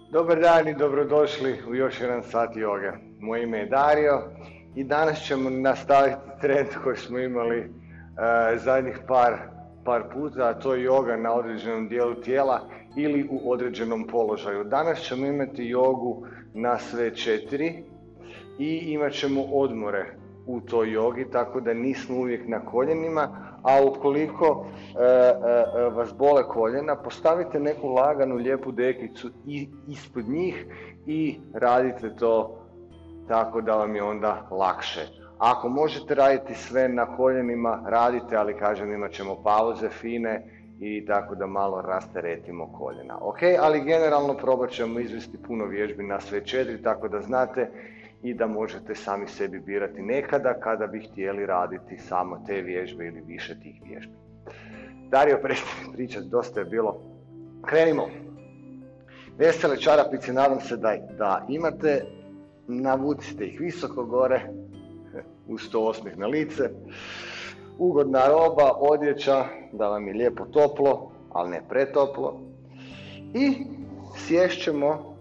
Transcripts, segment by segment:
Dobar dan i dobrodošli u još jedan sat joge. Moje ime je Dario i danas ćemo nastaviti trend koji smo imali zadnjih par puta, a to je joga na određenom dijelu tijela ili u određenom položaju. Danas ćemo imati jogu na sve 4 i imat ćemo odmore u toj jogi, tako da nismo uvijek na koljenima, a ukoliko vas bole koljena, postavite neku laganu lijepu dekicu ispod njih i radite to tako da vam je onda lakše. Ako možete raditi sve na koljenima, radite, ali kažem imat ćemo pauze fine i tako da malo rasteretimo koljena. Ok, ali generalno probat ćemo izvesti puno vježbi na sve 4, tako da znate i da možete sami sebi birati nekada kada bi htjeli raditi samo te vježbe ili više tih vježbi. Dario, prestani pričati, dosta je bilo. Krenimo. Vesele čarapice, nadam se da imate. Navucite ih visoko gore, uz to osmijeh na lice. Ugodna roba, odjeća, da vam je lijepo toplo, ali ne pretoplo. I sješćemo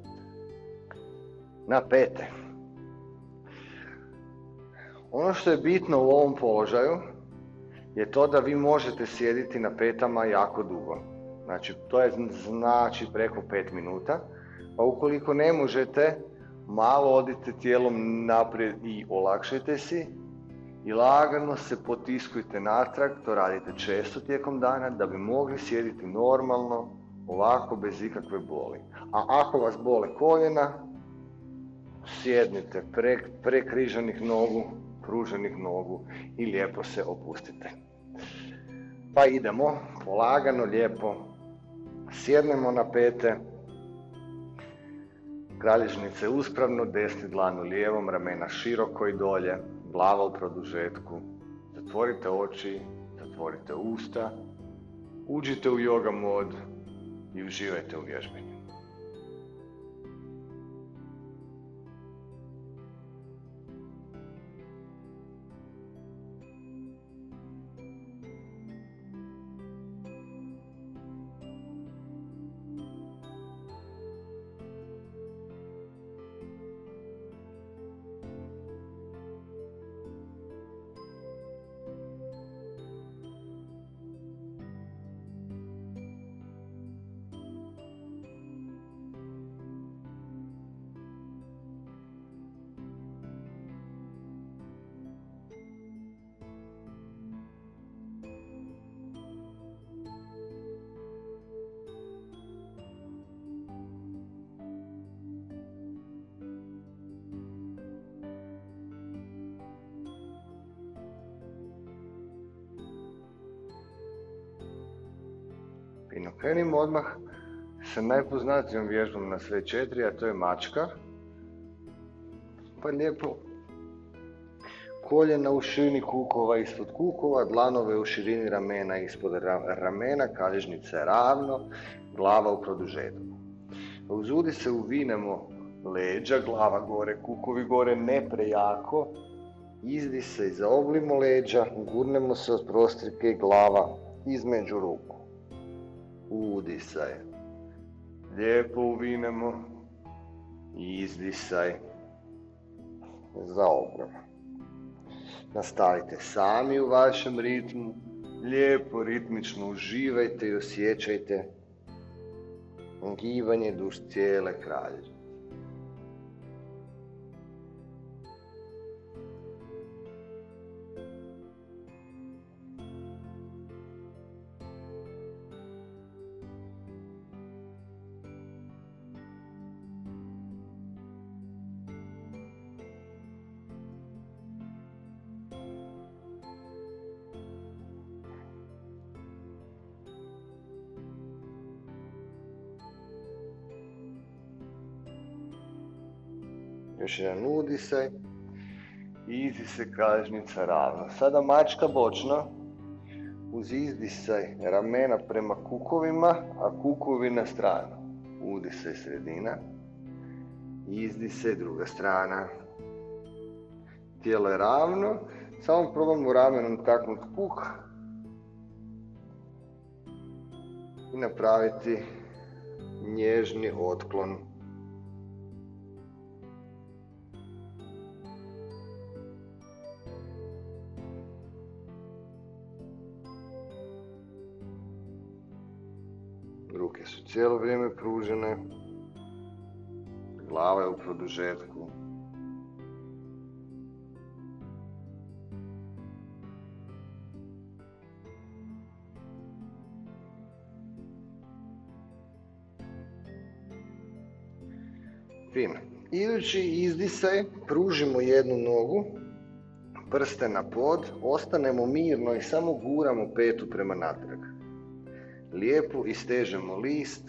na pete. Ono što je bitno u ovom položaju je to da vi možete sjediti na petama jako dugo. Znači, to je znači preko 5 minuta. Pa ukoliko ne možete, malo odite tijelom naprijed i olakšajte si i lagano se potiskujte natrag, to radite često tijekom dana da bi mogli sjediti normalno, ovako bez ikakve boli. A ako vas bole koljena, sjednite prekriženih nogu, pruženih nogu i lijepo se opustite. Pa idemo polagano, lijepo, sjednemo na pete, kralježnice uspravno, desni dlan u lijevom, ramena široko i dolje, glava u produžetku. Zatvorite oči, zatvorite usta, uđite u yoga mod i uživajte u vježbanju. Fino, krenimo odmah sa najpoznatijom vježbom na sve 4, a to je mačka. Pa lijepo koljena u širini kukova ispod kukova, dlanove u širini ramena ispod ramena, kralježnice ravno, glava u produžetku. Uz udise uvinemo leđa, glava gore, kukovi gore, ne prejako. Izdise i zaoblimo leđa, gurnemo se od prostrike i glava između ruku. Udisaj, lijepo uvinemo i izdisaj, zaoblimo. Nastavite sami u vašem ritmu, lijepo ritmično uživajte i osjećajte gibanje duž cijele kralježnice. Još jedan udisaj i izdisaj, kralježnica ravno. Sada mačka bočno, uz izdisaj ramena prema kukovima, a kukovi na stranu. Udisaj sredina, izdisaj druga strana. Tijelo je ravno, samo probamo ramenom taknuti puk i napraviti nježni otklon. Ruke su cijelo vrijeme pružene, glava je u produžetku. Fino. Idući izdisaj, pružimo jednu nogu, prste na pod, ostanemo mirno i samo guramo petu prema natrag. Lijepo istežemo list.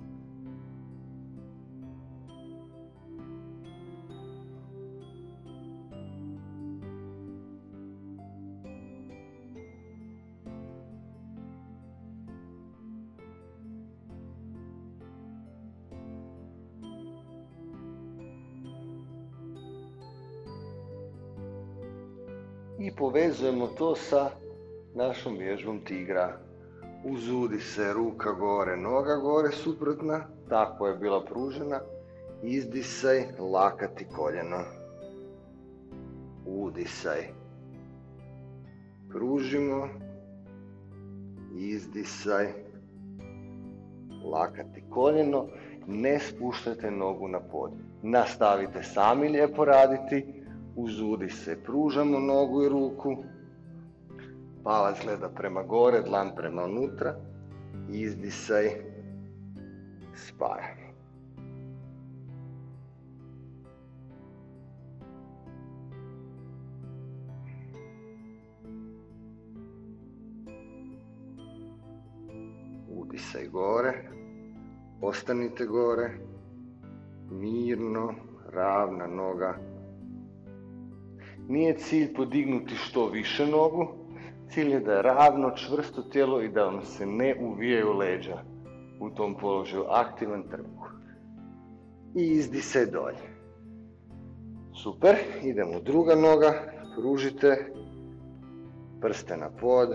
I povezujemo to sa našom vježbom tigra. Uzudi se, ruka gore, noga gore, suprotna, tako je bila pružena. Izdisaj, lakati koljeno. Udisaj. Pružimo. Izdisaj, lakati koljeno. Ne spuštajte nogu na pod. Nastavite sami lijepo raditi. Uzudi se, pružamo nogu i ruku. Palac gleda prema gore, dlan prema unutra. Izdisaj, spajamo. Udisaj gore. Ostanite gore. Mirno, ravna noga. Nije cilj podignuti što više nogu, cilj je da je ravno, čvrsto tijelo i da vam se ne uvijaju leđa u tom položaju, aktivan trbuh. I izdisaj dolje. Super, idemo druga noga, pružite, prste na pod.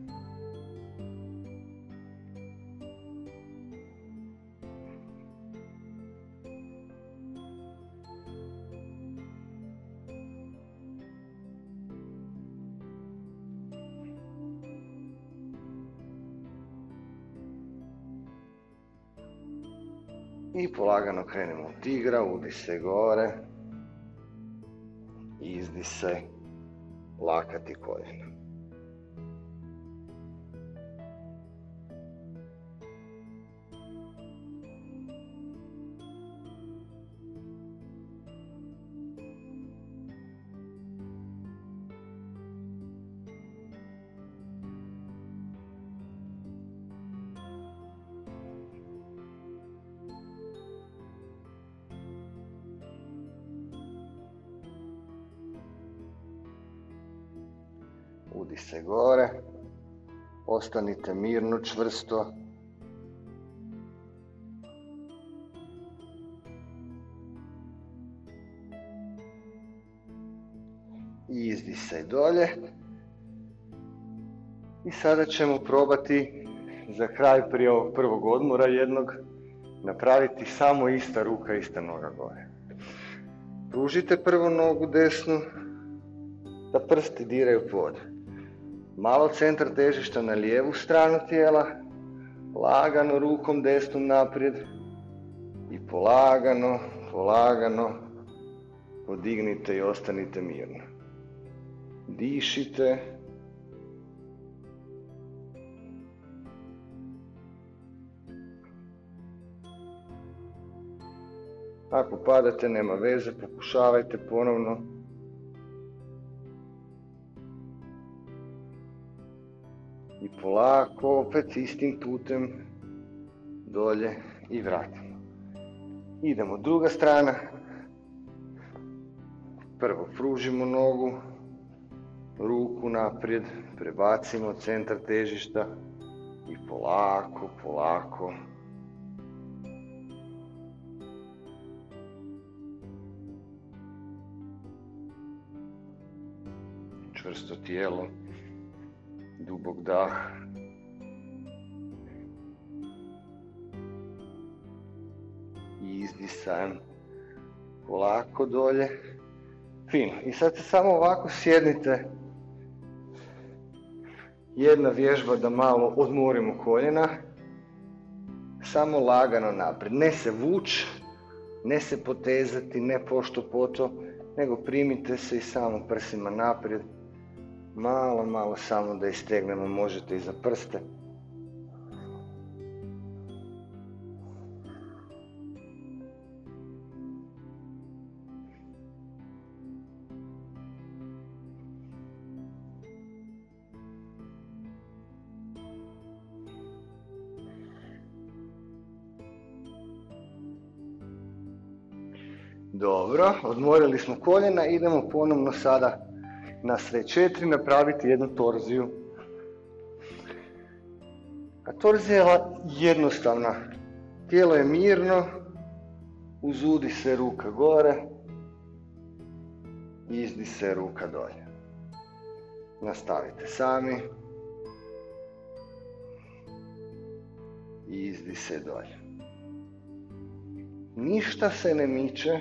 I polagano krenemo u tigra, udisaj gore, izdisaj, lakati koljeno. Udisaj gore, ostanite mirno, čvrsto. I izdisaj dolje. I sada ćemo probati za kraj prije ovog prvog odmora jednog napraviti samo ista ruka, ista noga gore. Pružite prvo nogu desnu, da prsti diraju pod. Malo centar težišta na lijevu stranu tijela, lagano rukom desnom naprijed i polagano, polagano podignite i ostanite mirno. Dišite. Ako padate, nema veze, pokušavajte ponovno. I polako, opet istim putem, dolje i vratimo. Idemo druga strana. Prvo pružimo nogu, ruku naprijed, prebacimo centar težišta i polako, polako. Čvrsto tijelo, dubok dah. izdisajem polako dolje. Fino. I sad se samo ovako sjednite. Jedna vježba da malo odmorimo koljena. Samo lagano naprijed. Ne se vući, ne se potezati, ne pošto poto, nego primite se i samo prsima naprijed. Malo samo da istegnemo, možete i za prste. Dobro, odmorili smo koljena, idemo ponovno sada na sve 4 napraviti jednu torziju. A torzija je jednostavna. Tijelo je mirno, uzudi se ruka gore, izdi se ruka dolje. Nastavite sami. Izdi se dolje. Ništa se ne miče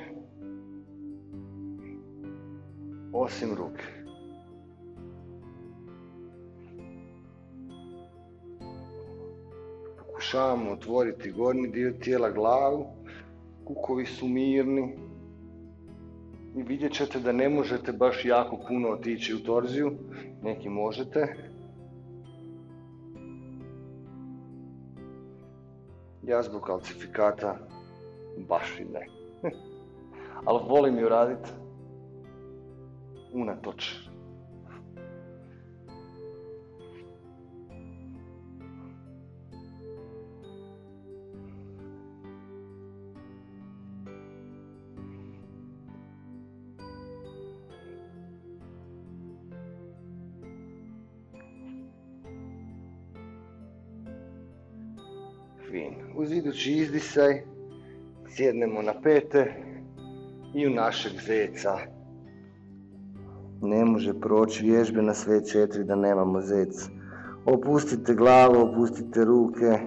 osim ruke. Pokušavamo otvoriti gornji dio tijela, glavu, kukovi su mirni i vidjet ćete da ne možete baš jako puno otići u torziju, neki možete. Ja zbog kalcifikata baš i ne. Ali volim ju raditi unatoč. Fin. Uz idući izdisaj sjednemo na pete i u našeg zeca. Ne može proći vježbe na sve 4 da nemamo zec. Opustite glavu, opustite ruke.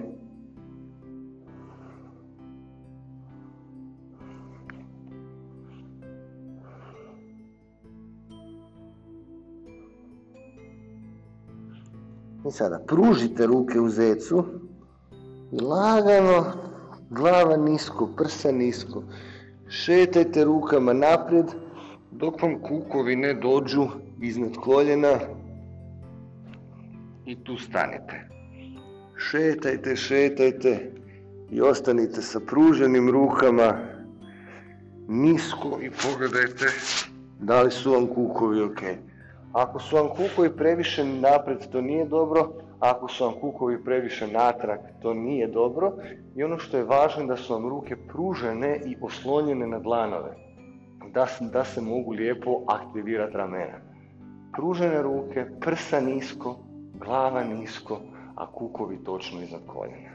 I sada pružite ruke u zecu i lagano, glava nisko, prsa nisko. Šetajte rukama naprijed dok vam kukovi ne dođu iznad koljena i tu stanite. Šetajte i ostanite sa pruženim rukama nisko i pogledajte da li su vam kukovi ok. Ako su vam kukovi previše naprijed, to nije dobro. Ako su vam kukovi previše natrag, to nije dobro. I ono što je važno da su vam ruke pružene i oslonjene na dlanove. Da se mogu lijepo aktivirati ramena. Pružene ruke, prsa nisko, glava nisko, a kukovi točno iznad koljena.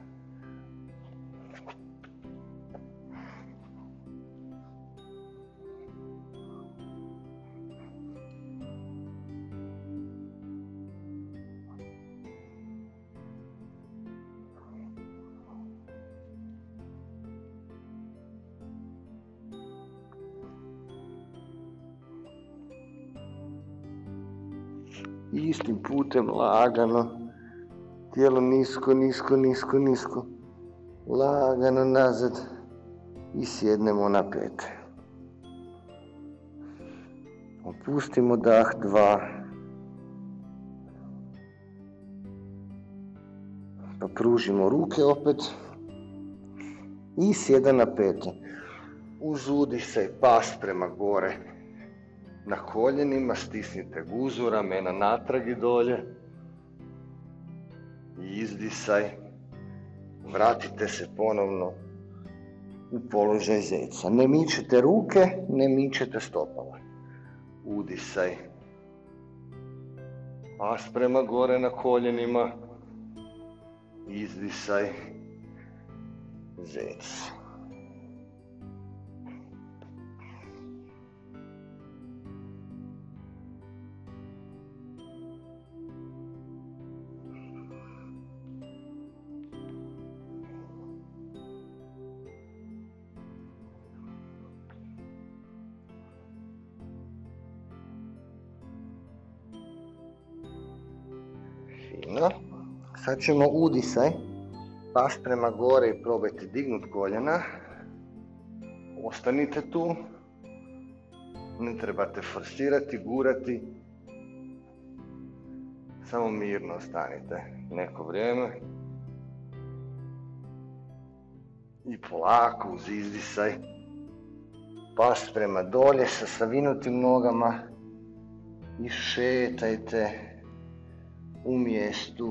Istim putem lagano, tijelo nisko, lagano nazad i sjednemo na pete. Opustimo dah 2, pa pružimo ruke opet i sjeda na pete. Uzudi se pas prema gore. Na koljenima stisnite guzu, ramena natrag i dolje. Izdisaj. Vratite se ponovno u položaj zeca. Ne mičete ruke, ne mičete stopala. Udisaj. Pas prema gore na koljenima. Izdisaj. Zec. Sad ćemo udisaj, pas prema gore i probajte dignut koljena. Ostanite tu, ne trebate forsirati, gurati, samo mirno ostanite neko vrijeme. I polako uz izdisaj, pas prema dolje sa savinutim nogama i šetajte u mjestu.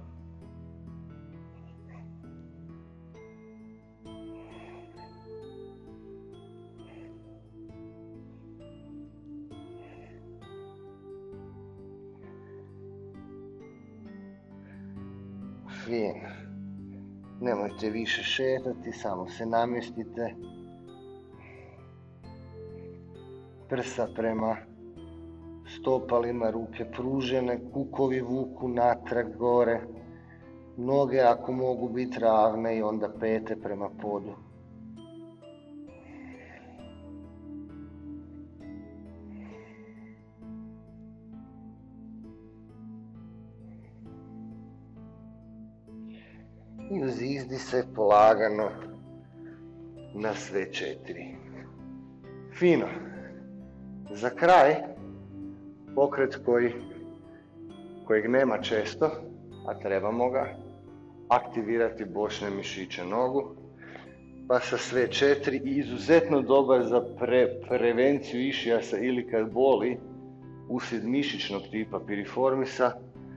Fino. Nemojte više šetati, samo se namjestite. Prsa prema stopalima, ruke pružene, kukovi vuku natrag gore. Noge ako mogu biti ravne i onda pete prema podu. I uz izdisaj polagano na sve 4. Fino. Za kraj, pokret kojeg nema često, a trebamo ga, aktivirati bočne mišiće nogu, pa sa sve 4 i izuzetno dobar za prevenciju išijasa ili kad boli uslijed mišićnog tipa piriformisa.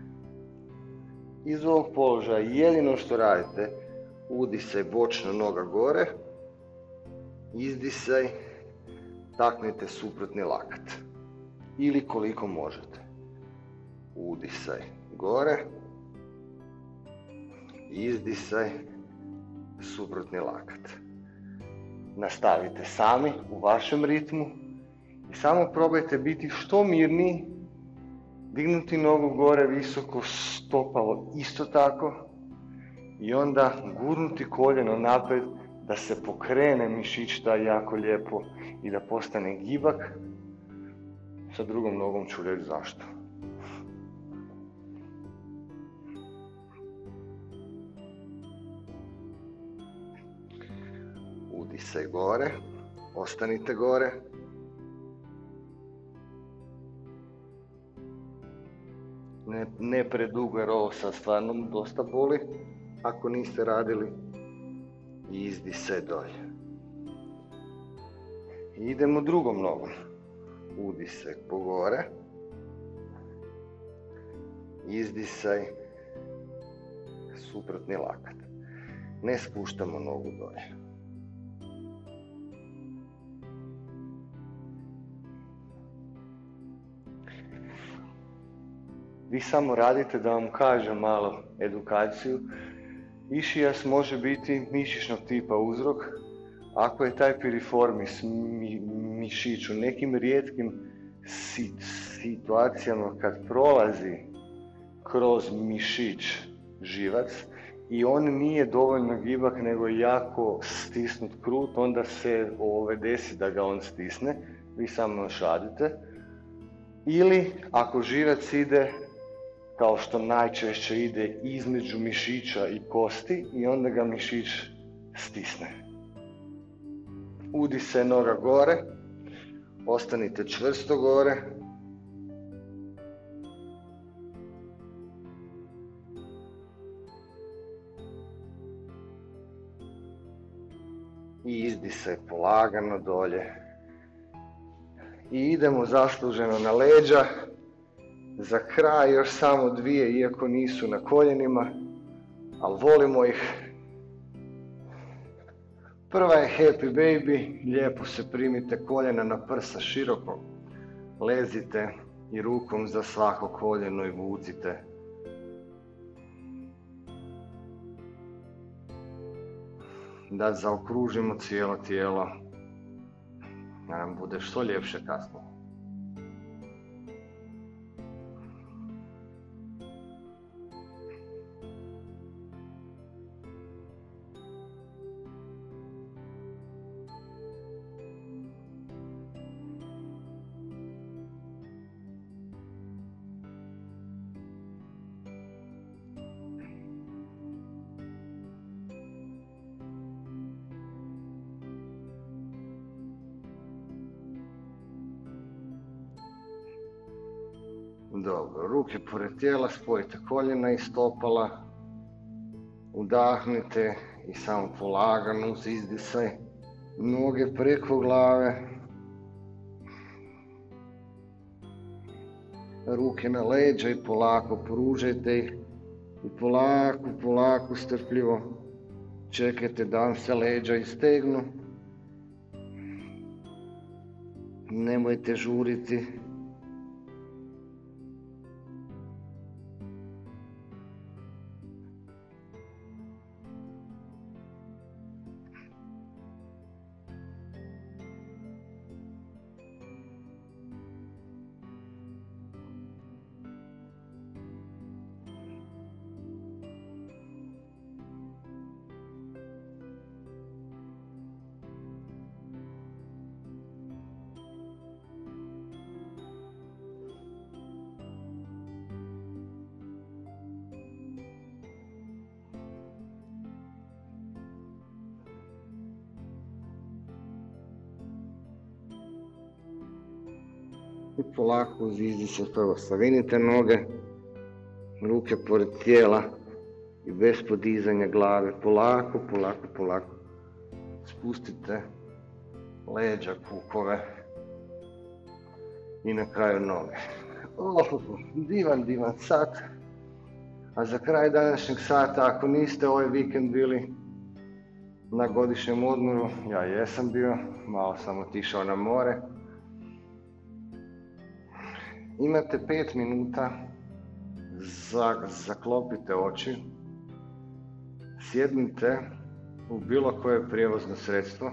Iz ovog položaja jedino što radite, udisaj bočna noga gore, izdisaj, taknite suprotni lakat ili koliko možete. Udisaj gore, izdisaj, suprotni lakat. Nastavite sami u vašem ritmu i samo probajte biti što mirniji, dignuti nogu gore visoko, stopalo isto tako i onda gurnuti koljeno naprijed da se pokrene mišić taj jako lijepo i da postane gibak. Sa drugom nogom ću reći zašto. Udisaj gore, ostanite gore. Ne predugo jer ovo sad stvarno dosta boli ako niste radili. I izdisaj dolje. I idemo drugom nogom. Udisaj po gore. Izdisaj suprotni lakat. Ne spuštamo nogu dolje. Vi samo radite da vam kažem malo edukaciju. Išijas može biti mišićnog tipa uzrok ako je taj piriformis mišić u nekim rijetkim situacijama kad prolazi kroz mišić živac i on nije dovoljno gibak nego jako stisnut krut, onda se desi da ga on stisne, vi samo još radite. Ili ako živac ide kao što najčešće ide između mišića i kosti i onda ga mišić stisne. Udisaj noga gore, ostanite čvrsto gore. I izdisaj polagano dolje. I idemo zasluženo na leđa. Za kraj još samo 2, iako nisu na koljenima, ali volimo ih. Prva je Happy Baby, lijepo se primite koljena na prsa široko, lezite i rukom za svako koljeno i vucite. Da zaokružimo cijelo tijelo, da nam bude što ljepše kasnije. Dobro, ruke pored tijela, spojite koljena i stopala. Udahnite i samo polagano uz izdisaj noge preko glave. Ruke na leđa i polako pružajte ih i polako, strpljivo čekajte da vam se leđa istegnu. Nemojte žuriti. I polako uz izdisaj prvo savinite noge, ruke pored tijela i bez podizanja glave. Polako spustite leđa, kukove i na kraju noge. Divan sat. A za kraj današnjeg sata, ako niste ovaj vikend bili na godišnjem odmoru, ja jesam bio, malo sam otišao na more. Imate 5 minuta, zaklopite oči, sjednite u bilo koje prijevozno sredstvo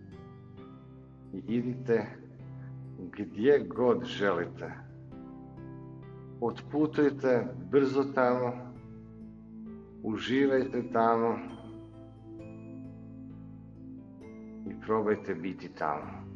i idite gdje god želite. Otputujte brzo tamo, uživajte tamo i probajte biti tamo.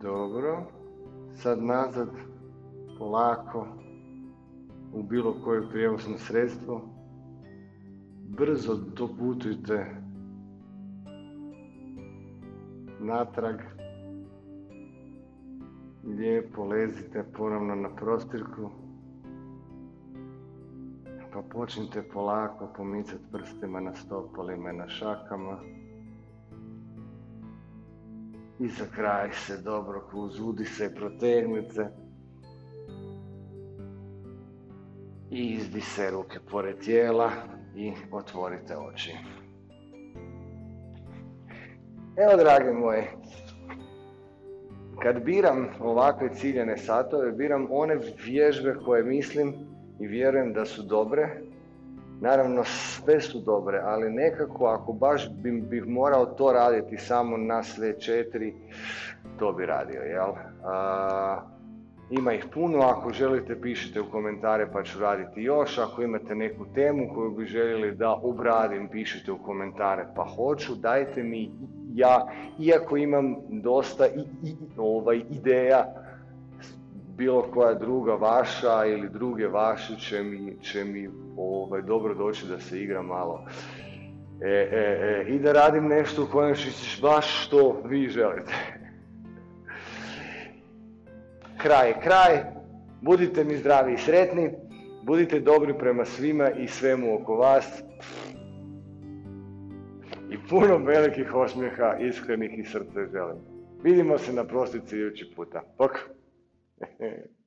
Dobro. Sad nazad, polako, u bilo koje prijevozno sredstvo. Brzo doputujte natrag. Lijepo lezite ponovno na prostirku. Pa počnite polako pomicati prstima na stopalima i na šakama. I za kraj se dobro kroz udise i protegnite. I izdise ruke pored tijela i otvorite oči. Evo, dragi moji, kad biram ovakve ciljane satove, biram one vježbe koje mislim i vjerujem da su dobre. Naravno, sve su dobre, ali nekako ako baš bih morao to raditi samo na sve 4, to bi radio, jel? Ima ih puno, ako želite pišite u komentare pa ću raditi još. Ako imate neku temu koju bi željeli da obradim, pišite u komentare pa hoću. Dajte mi, ja, iako imam dosta ideja, bilo koja druga vaša ili druge vaše će mi dobro doći da se igra malo. I da radim nešto u konačnici baš što vi želite. Kraj, budite mi zdravi i sretni, budite dobri prema svima i svemu oko vas i puno velikih osmijeha, iskrenih i srce želim. Vidimo se na prostorci idući puta. Pok!